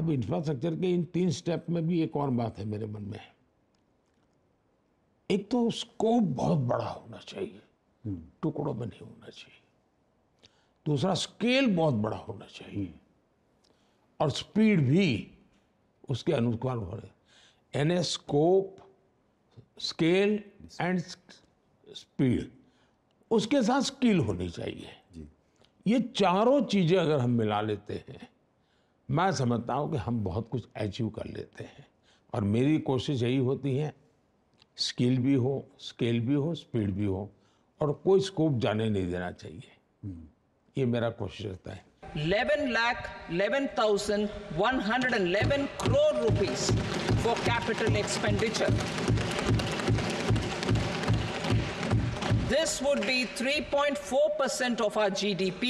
अब इंफ्रास्ट्रक्चर के इन 3 स्टेप में भी एक और बात है मेरे मन में। एक तो स्कोप बहुत बड़ा होना चाहिए, टुकड़ों में नहीं होना चाहिए। दूसरा, स्केल बहुत बड़ा होना चाहिए और स्पीड भी उसके अनुसार हो रहे, यानी स्कोप, स्केल एंड स्पीड, उसके साथ स्किल होनी चाहिए। ये चारों चीजें अगर हम मिला लेते हैं, मैं समझता हूं कि हम बहुत कुछ अचीव कर लेते हैं। और मेरी कोशिश यही होती है, स्किल भी हो, स्केल भी हो, स्पीड भी हो, और कोई स्कोप जाने नहीं देना चाहिए। ये मेरा कोशिश रहता है। 11,11,111 crore rupees for capital expenditure. This would be 3.4% of our GDP.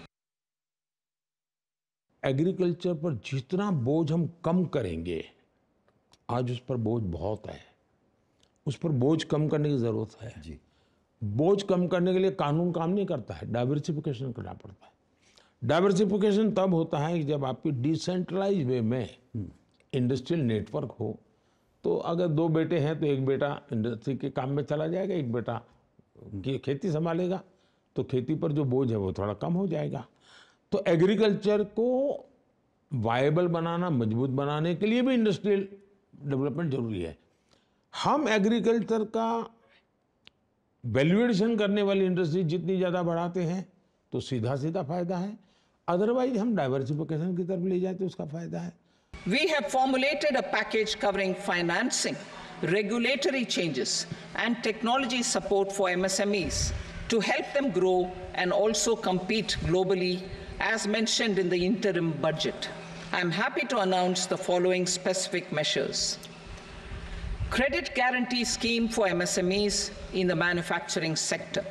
Agriculture पर जितना बोझ हम कम करेंगे, आज उस पर बोझ बहुत है, उस पर बोझ कम करने की जरूरत है जी। बोझ कम करने के लिए कानून काम नहीं करता है, डाइवर्सिफिकेशन करना पड़ता है। डाइवर्सिफिकेशन तब होता है कि जब आपकी डिसेंट्रलाइज वे में इंडस्ट्रियल नेटवर्क हो। तो अगर 2 बेटे हैं तो एक बेटा इंडस्ट्री के काम में चला जाएगा, एक बेटा खेती संभालेगा, तो खेती पर जो बोझ है वो थोड़ा कम हो जाएगा। तो एग्रीकल्चर को वायबल बनाना, मजबूत बनाने के लिए भी इंडस्ट्रियल डेवलपमेंट जरूरी है। हम एग्रीकल्चर का वैल्यूएशन करने वाली इंडस्ट्री जितनी ज़्यादा बढ़ाते हैं तो सीधा सीधा फायदा है, अदरवाइज हम डाइवर्सिफिकेशन की तरफ ले जाए तो उसका फायदा है। We have formulated a package covering financing, regulatory changes, and technology support for MSMEs to help them grow and also compete globally, as mentioned in the interim budget. I am happy to announce the following specific measures. Credit guarantee scheme for MSMEs in the manufacturing sector.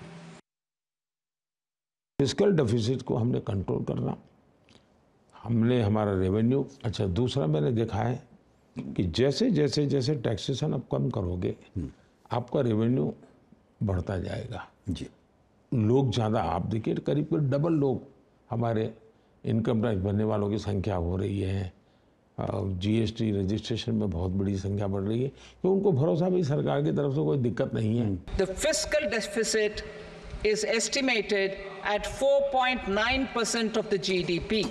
Fiscal deficit को हमने control करना, हमने हमारा revenue. अच्छा, दूसरा मैंने देखा है कि जैसे जैसे जैसे टैक्सेशन आप कम करोगे, आपका रेवेन्यू बढ़ता जाएगा जी। लोग ज़्यादा, आप देखिए करीब डबल लोग हमारे इनकम टैक्स भरने वालों की संख्या हो रही है। जीएसटी रजिस्ट्रेशन में बहुत बड़ी संख्या बढ़ रही है, तो उनको भरोसा भी सरकार की तरफ से कोई दिक्कत नहीं है। The fiscal deficit is estimated at 4.9% of the GDP.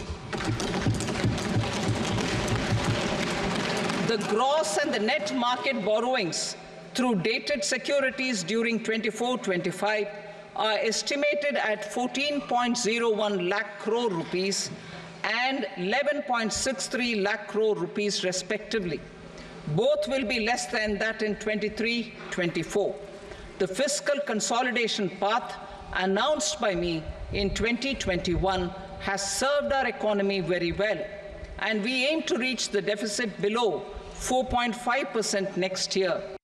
The gross and the net market borrowings through dated securities during 24-25 are estimated at 14.01 lakh crore rupees and 11.63 lakh crore rupees respectively. Both will be less than that in 23-24. The fiscal consolidation path announced by me in 2021 has served our economy very well, and we aim to reach the deficit below 4.5% next year.